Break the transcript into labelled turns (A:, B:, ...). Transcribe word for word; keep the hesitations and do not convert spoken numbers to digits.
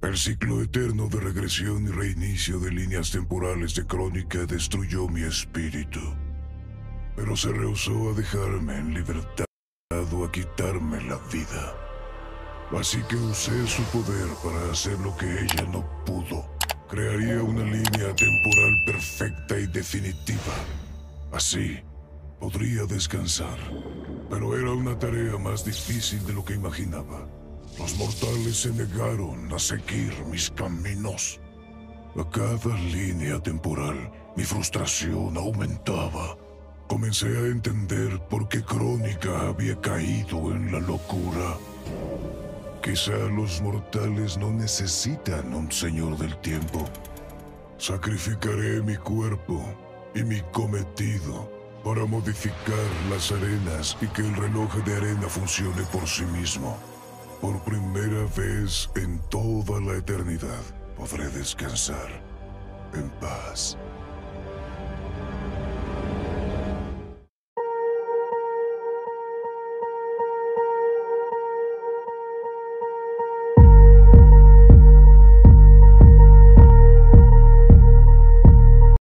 A: El ciclo eterno de regresión y reinicio de líneas temporales de Crónica destruyó mi espíritu, pero se rehusó a dejarme en libertad o a quitarme la vida. Así que usé su poder para hacer lo que ella no pudo. Crearía una línea temporal perfecta y definitiva. Así, podría descansar. Pero era una tarea más difícil de lo que imaginaba. Los mortales se negaron a seguir mis caminos. A cada línea temporal, mi frustración aumentaba. Comencé a entender por qué Crónica había caído en la locura. Quizá los mortales no necesitan un señor del tiempo. Sacrificaré mi cuerpo y mi cometido para modificar las arenas y que el reloj de arena funcione por sí mismo. Por primera vez en toda la eternidad podré descansar en paz.